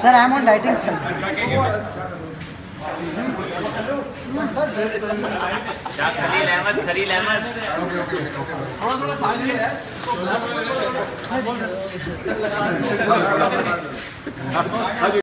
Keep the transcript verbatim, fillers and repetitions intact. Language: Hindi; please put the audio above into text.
Sir, I am on dieting, sir. Khalil Ahmad Khalil Ahmad थोड़ा थोड़ा खाली है।